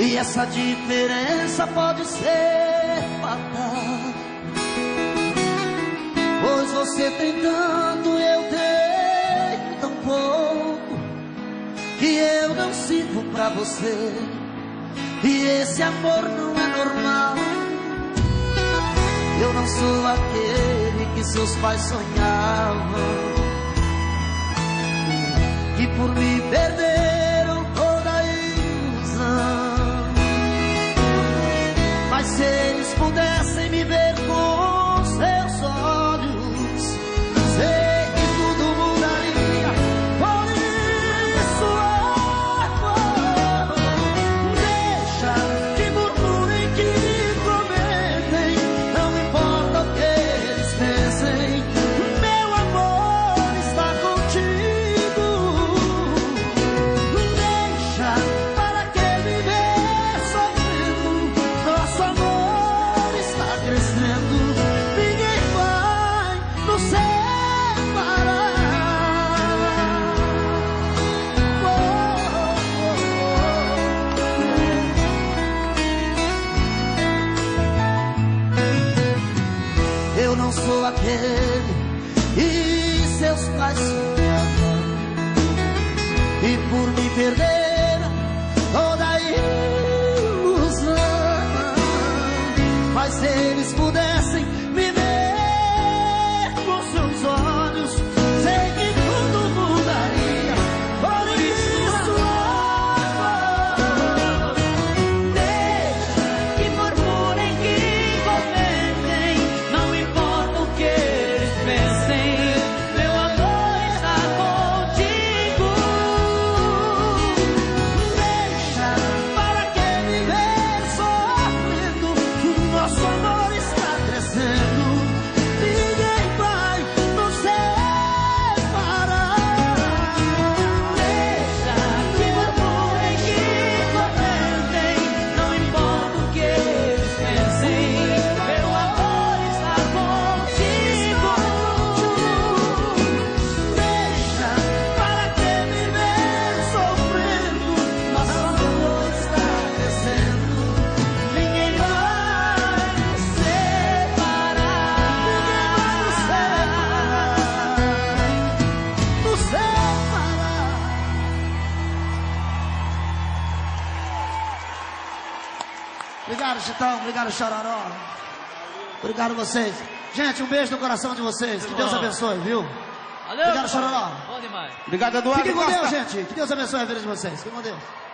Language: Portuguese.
E essa diferença pode ser fatal, pois você tem tanto, eu tenho tão pouco, que eu não sirvo pra você. E esse amor não é normal. Eu não sou aquele que seus pais sonhavam, que por me perderam toda a ilusão. Mas se eles pudessem me ver com seus olhos, sei que tudo mudaria. Por isso, amor, deixa que murmurem, que comentem, não importa o que eles pensem, meu amor está contigo. Deixa, para que viver sofrendo, nosso amor está crescendo, ninguém vai nos separar. Eu não sou aquele e seus pais sonhavam, e por me perderam toda a ilusão. Mas se eles pudessem me ver com seus olhos, sei que tudo mudaria. Por isso, amor, deixa que murmurem, que comentem, não importa o que eles pensem, meu amor está contigo. Deixa, para que viver sofrendo, nosso amor está crescendo, ninguém vai nos separar. Deixa que murmurem, que comentem, não importa o que eles pensem, meu amor está contigo. Deixa, para que viver sofrendo, nosso amor está crescendo, ninguém vai nos separar. Nos separar. Obrigado, Chitão. Obrigado, Chororó. Obrigado a vocês. Gente, um beijo no coração de vocês. Que Deus abençoe, viu? Valeu, Obrigado, Chororó. bom demais. Obrigado, Eduardo Fiquem com Costa. Deus, gente. Que Deus abençoe a vida de vocês. Fiquem com Deus.